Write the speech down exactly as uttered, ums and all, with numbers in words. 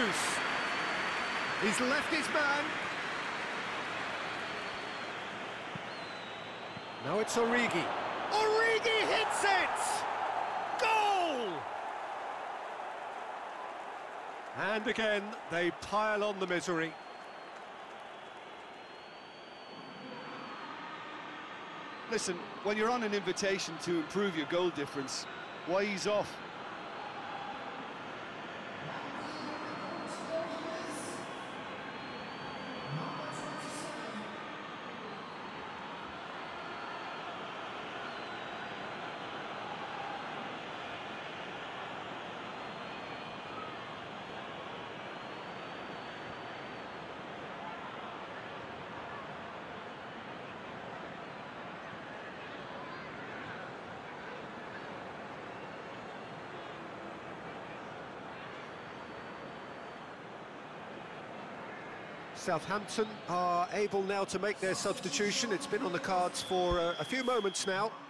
loose. He's left his man. Now it's Origi. Origi hits it! Goal! And again, they pile on the misery. Listen, when you're on an invitation to improve your goal difference, why ease off? Southampton are able now to make their substitution. It's been on the cards for uh, a few moments now.